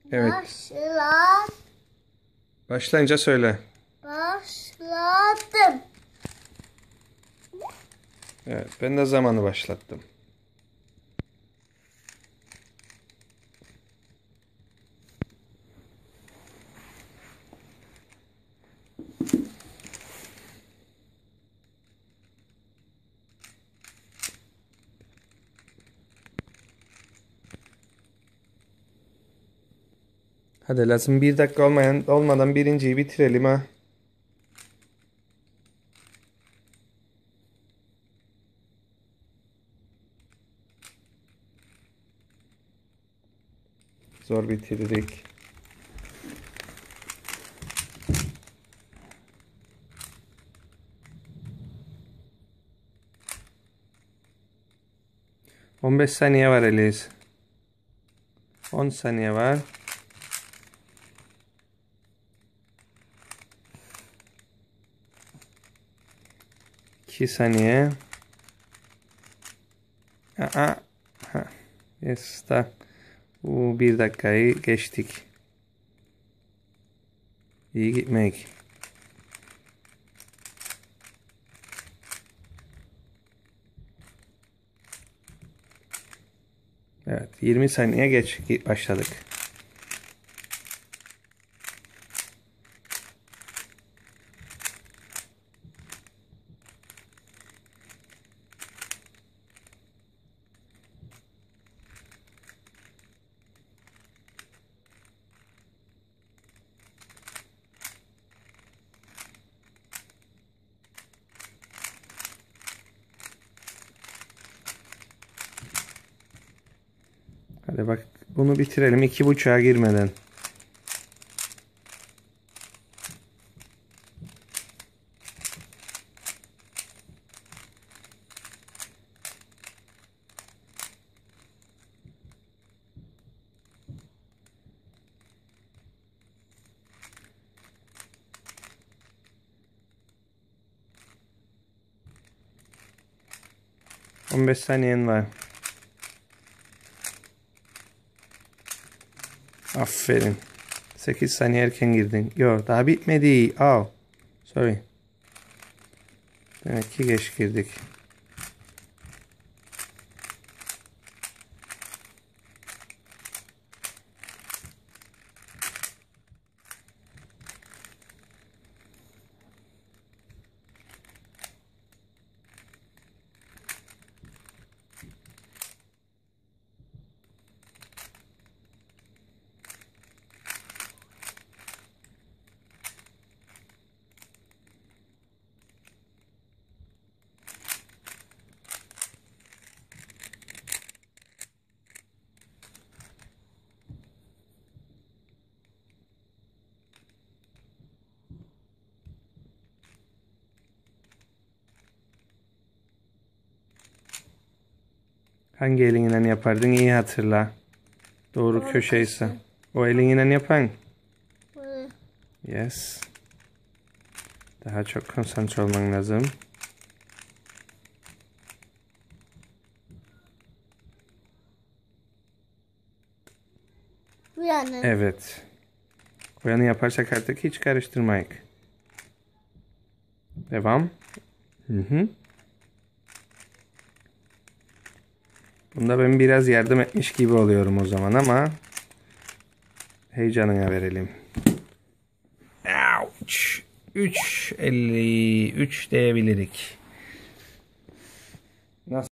Evet. Başlayınca söyle. Başladım. Evet, ben de zamanı başlattım. Hadi lazım 1 dakika olmadan birinciyi bitirelim ha. Zor bitirdik. ...15 saniye var Eliz. 10 saniye var. ...2 saniye. Ha. Yes, da. Bu 1 dakikayı geçtik. İyi gitmek. Evet, 20 saniye geç başladık. Hadi bak, bunu bitirelim 2.5'a girmeden. ...15 saniyen var. Aferin. 8 saniye erken girdin. Yok, daha bitmedi. Sorry. Demek ki geç girdik. Hangi elinden yapardın, iyi hatırla. Doğru köşeyse. O elinden yapan. Yes. Daha çok konsantre olman lazım. Evet. O yanı yaparsak artık hiç karıştırmayık. Devam. Bunda ben biraz yardım etmiş gibi oluyorum o zaman ama heyecanına verelim. Ouch. 3.53 diyebilirik. Nasıl?